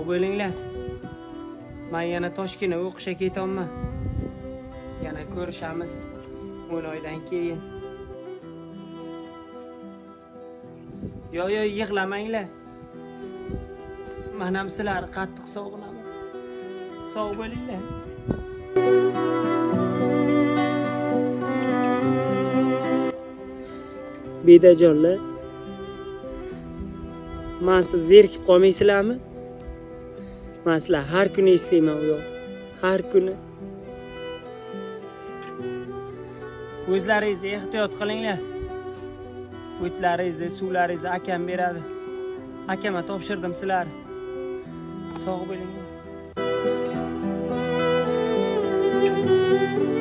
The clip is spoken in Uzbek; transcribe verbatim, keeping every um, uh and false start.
Sog' bo'linglar. Men yana Toshkentga o'qishga ketaman. Yana ko'rishamiz o'n oydan keyin. Yo yo yig'lamanglar. Men ham sizlarni qattiq sog'inaman. Sog' bo'linglar. Bedajonlar, men siz zerikib qolmaysizlarmi? Men sizlar har kuni eslayman u yo'q. Har kuni. O'zlaringizni ehtiyot qilinglar. O'tlaringizni, suvlaringizni akam beradi. Akama topshirdim sizlarni. Sog' bo'linglar.